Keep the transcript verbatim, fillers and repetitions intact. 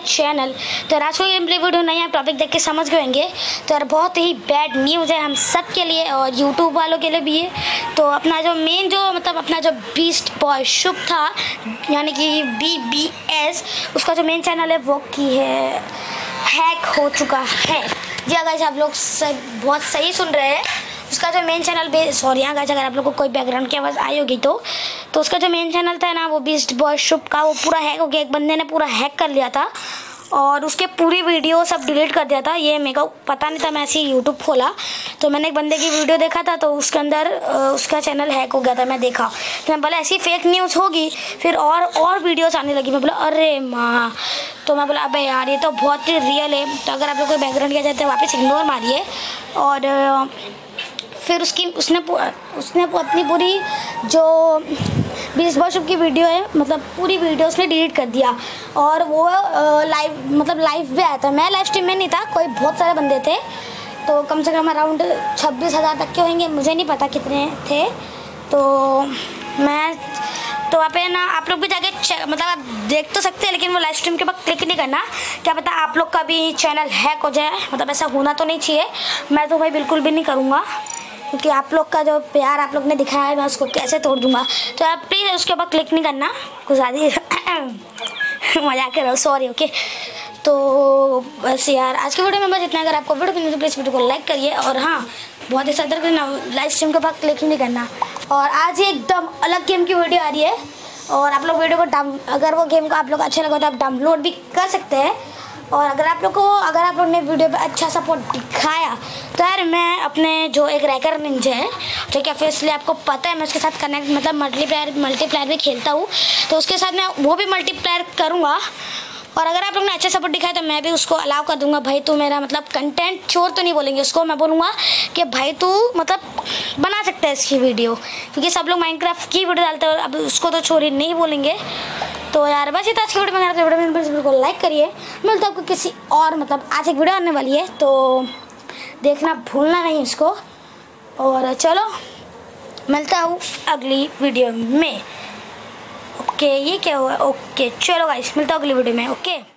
Channel. तो आज कोई गेम प्ले वीडियो नहीं, आप टॉपिक देख के समझ गए होंगे। तो यार बहुत ही बैड न्यूज़ है हम सब के लिए और यूट्यूब वालों के लिए भी है। तो अपना जो मेन जो मतलब अपना जो बीस्ट बॉय शुभ था, यानी कि बी बी एस, उसका जो मेन चैनल है वो की है हैक हो चुका है। जी गाइस, आप लोग सब बहुत सही सुन रहे हैं। उसका जो मेन चैनल बे सॉरी यहाँ गाइस, अगर आप लोग को कोई बैकग्राउंड की आवाज़ आई होगी तो तो उसका जो मेन चैनल था ना, वो बीस्ट बॉय शुभ का, वो पूरा हैक हो गया। एक बंदे ने पूरा हैक कर लिया था और उसके पूरी वीडियो सब डिलीट कर दिया था। ये मेरे को पता नहीं था, मैं ऐसे ही यूट्यूब खोला तो मैंने एक बंदे की वीडियो देखा था, तो उसके अंदर उसका चैनल हैक हो गया था। मैं देखा तो मैं बोला ऐसी फेक न्यूज़ होगी, फिर और और वीडियोस आने लगी। मैं बोला अरे माँ, तो मैं बोला अबे यार ये तो बहुत ही रियल है। तो अगर आप लोग को बैकग्राउंड किया जाता है वापस इग्नोर मारिए। और फिर उसकी उसने उसने अपनी पूरी जो बीस्ट बॉय शुभ की वीडियो है, मतलब पूरी वीडियो उसने डिलीट कर दिया। और वो लाइव मतलब लाइव भी आया था। मैं लाइव स्ट्रीम में नहीं था, कोई बहुत सारे बंदे थे, तो कम से कम अराउंड छब्बीस हज़ार तक के होंगे, मुझे नहीं पता कितने थे। तो मैं तो वहाँ पे ना आप लोग भी जाके मतलब आप देख तो सकते हैं, लेकिन वो लाइव स्ट्रीम के बाद क्लिक नहीं करना। क्या पता आप लोग का भी चैनल हैक हो जाए, मतलब ऐसा होना तो नहीं चाहिए। मैं तो भाई बिल्कुल भी नहीं करूँगा, क्योंकि आप लोग का जो प्यार आप लोग ने दिखाया है, मैं उसको कैसे तोड़ दूँगा। तो आप प्लीज़ उसके ऊपर क्लिक नहीं करना, कुछ ज़्यादा मजाक कर रहा हूँ, सॉरी। ओके, तो बस यार आज की वीडियो में बस इतना। अगर आपको वीडियो पसंद है तो प्लीज़ वीडियो को लाइक करिए और हाँ, बहुत ही सतर्क रहना, लाइव स्ट्रीम के बाद क्लिक नहीं करना। और आज ही एकदम अलग गेम की वीडियो आ रही है और आप लोग वीडियो को डाउन अगर वो गेम को आप लोग अच्छा लगा तो आप डाउनलोड भी कर सकते हैं। और अगर आप लोग को अगर आप लोग ने वीडियो पे अच्छा सपोर्ट दिखाया तो यार मैं अपने जो एक रैकर निंजा है, ठीक है, फिर इसलिए आपको पता है मैं उसके साथ कनेक्ट मतलब मल्टीप्लेयर मल्टीप्लेयर भी खेलता हूँ, तो उसके साथ मैं वो भी मल्टीप्लेयर करूँगा। और अगर आप लोग ने अच्छा सपोर्ट दिखाया तो मैं भी उसको अलाउ कर दूंगा। भाई तू मेरा मतलब कंटेंट चोर तो नहीं बोलेंगे उसको, मैं बोलूँगा कि भाई तू मतलब बना सकता है इसकी वीडियो, क्योंकि सब लोग माइनक्राफ्ट की वीडियो डालते हैं, अब उसको तो चोरी नहीं बोलेंगे। तो यार बस इतना आज की वीडियो में तो वीडियो में वीडियो को लाइक करिए। मिलता आपको किसी और मतलब आज एक वीडियो आने वाली है, तो देखना भूलना नहीं इसको। और चलो मिलता हूँ अगली वीडियो में। ओके, ये क्या हुआ? ओके चलो गाइस, मिलता हूँ अगली वीडियो में। ओके।